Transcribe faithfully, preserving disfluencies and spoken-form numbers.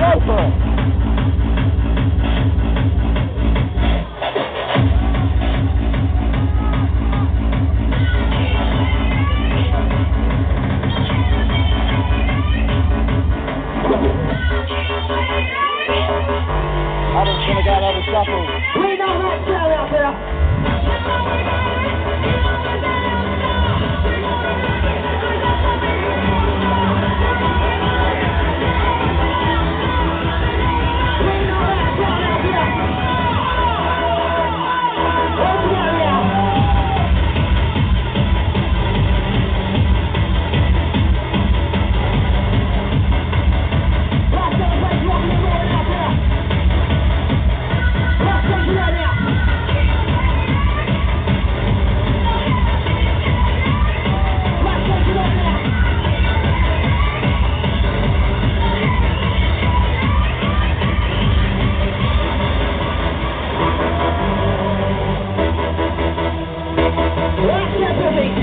Go for it. Adam's gonna get out of shuffle. We know that girl out there. We know that girl out there. Oh, yeah, yeah. Last time I played rock and roll out there. Last time you right now. Last time you right now. Last time for me.